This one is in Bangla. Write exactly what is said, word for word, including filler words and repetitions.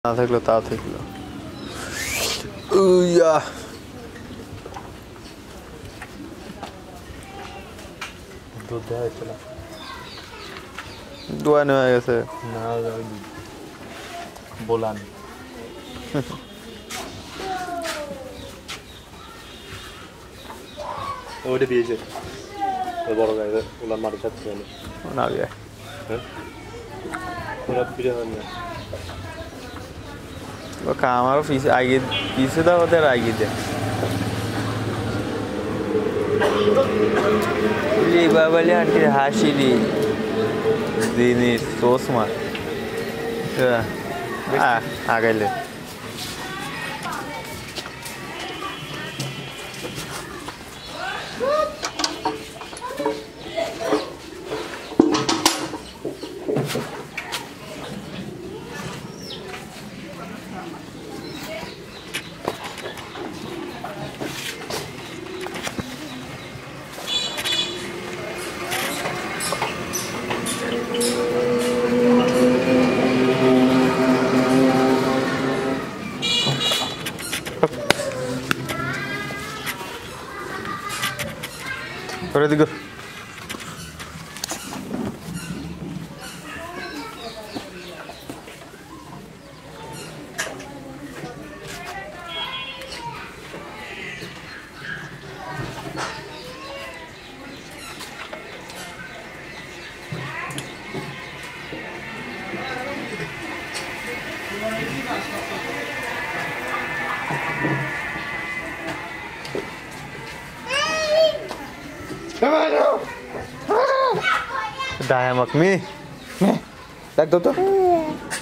না থাকলো তা থাকলো উইয়া দুধ দেওয়া হয়েছিল দোয়া নেওয়া গেছে না বলান ওইটা দিয়েছে বড় গায়ে ওলা মারি যাচ্ছে না গিয়ে হ্যাঁ ওরা ফিরে হয় না আমারও পিছে আগে পিছে দাও ওদের আগে দে বাবালি আন্টির হাসি দি দিনের সোস মার আগাইলে করে দিগো Dahil makmi. Tak tuh tuh.